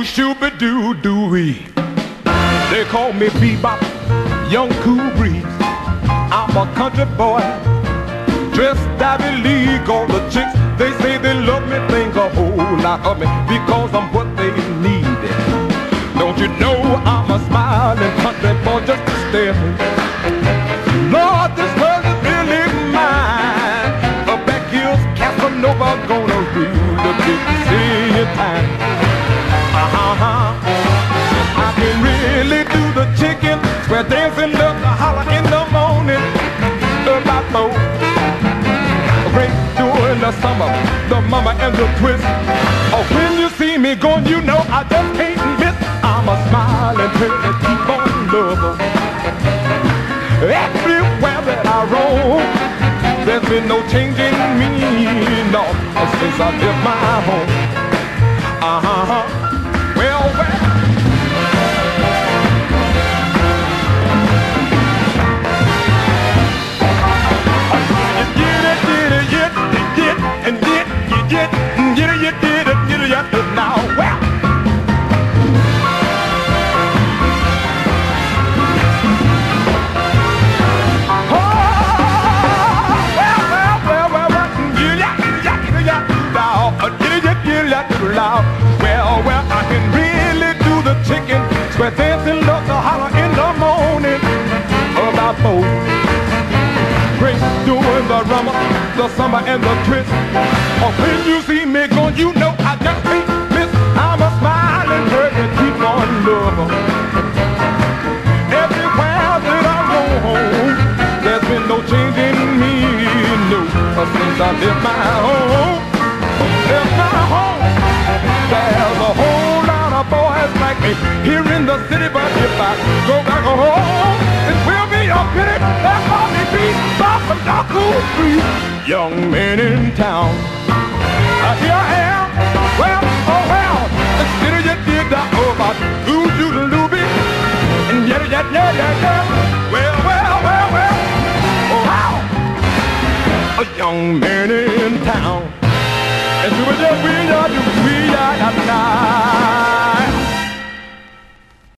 shooby-doo-doo-wee. They call me Bebop, young cool breeze. I'm a country boy, dressed Ivy League. All the chicks, they say they love me, think a whole lot of me because I'm what they need. Don't you know I'm a smiling country boy just to stare at me? Lord, this world is really mine. A back here's Casanova gonna rule the big city time. I can really do the chicken, square dancing up the holler in the morning. About four, great during the summer, the mama and the twist. Oh, when you see me going, you know I just can't miss. I'm a smiling pretty keep on lover. Everywhere that I roam, there's been no change in me, no, since I left my home. Well, now, well. Well, I can really do the chicken, square dancing, love to holler in the morning. About four, great doing the rummer, the summer and the twist. Oh, when you see me going, you know I just can't miss. I'm a smiling bird keep on loving. Everywhere that I roam, there's been no change in me, no, since I left my home. Left my home. There's a whole lot of boys like me here in the city, but if I go back home, it will be a pity. They call me Bebop, a dark cool breeze, young man in town. Here I am, well, oh well, instead of you did that about ooh-doo-doo-doo-bee, and yeah, well, oh wow, a young man in town. And we are